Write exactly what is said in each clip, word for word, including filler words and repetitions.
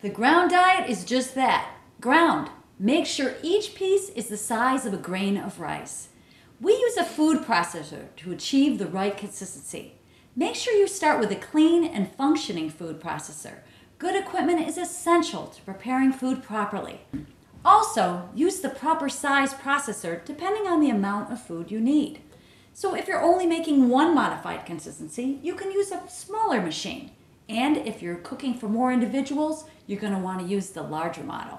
The ground diet is just that, ground. Make sure each piece is the size of a grain of rice. We use a food processor to achieve the right consistency. Make sure you start with a clean and functioning food processor. Good equipment is essential to preparing food properly. Also, use the proper size processor depending on the amount of food you need. So if you're only making one modified consistency, you can use a smaller machine. And if you're cooking for more individuals, you're going to want to use the larger model.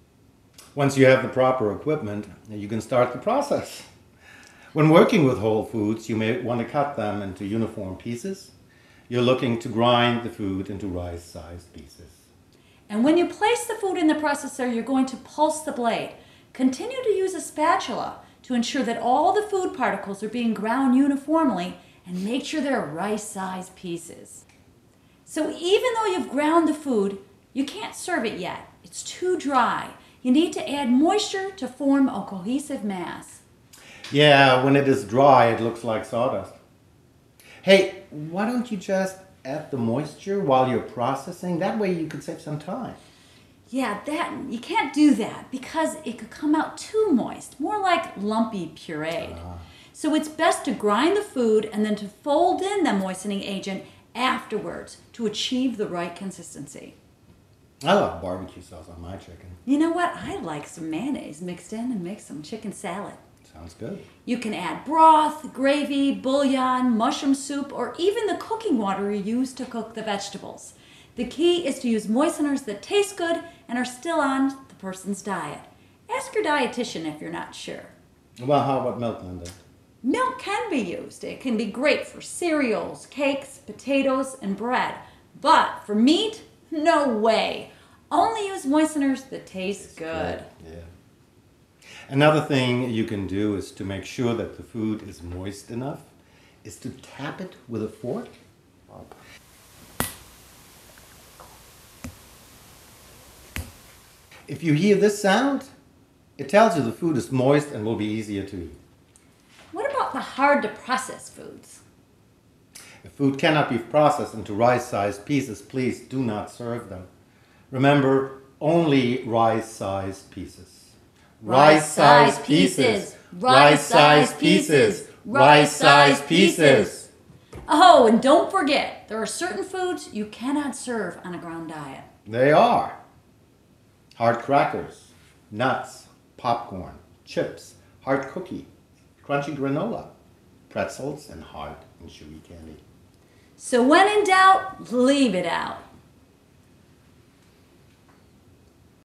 Once you have the proper equipment, you can start the process. When working with whole foods, you may want to cut them into uniform pieces. You're looking to grind the food into rice-sized pieces. And when you place the food in the processor, you're going to pulse the blade. Continue to use a spatula to ensure that all the food particles are being ground uniformly, and make sure they're rice-sized pieces. So even though you've ground the food, you can't serve it yet. It's too dry. You need to add moisture to form a cohesive mass. Yeah, when it is dry, it looks like sawdust. Hey, why don't you just add the moisture while you're processing? That way you could save some time. Yeah, that you can't do that because it could come out too moist, more like lumpy pureed. Ah. So it's best to grind the food and then to fold in the moistening agent afterwards to achieve the right consistency. I love barbecue sauce on my chicken. You know what? I like some mayonnaise mixed in and make some chicken salad. Sounds good. You can add broth, gravy, bouillon, mushroom soup, or even the cooking water you use to cook the vegetables. The key is to use moisteners that taste good and are still on the person's diet. Ask your dietitian if you're not sure. Well, how about milk, Linda? Milk can be used. It can be great for cereals, cakes, potatoes, and bread. But for meat, no way. Only use moisteners that taste good. Yeah. Another thing you can do is to make sure that the food is moist enough is to tap it with a fork. If you hear this sound, it tells you the food is moist and will be easier to eat. What about the hard to process foods? If food cannot be processed into rice-sized pieces, please do not serve them. Remember, only rice-sized pieces. Rice-sized pieces. Rice-sized pieces. Rice-sized pieces. Oh, and don't forget, there are certain foods you cannot serve on a ground diet. They are hard crackers, nuts, popcorn, chips, hard cookie, crunchy granola, pretzels, and hard and chewy candy. So when in doubt, leave it out.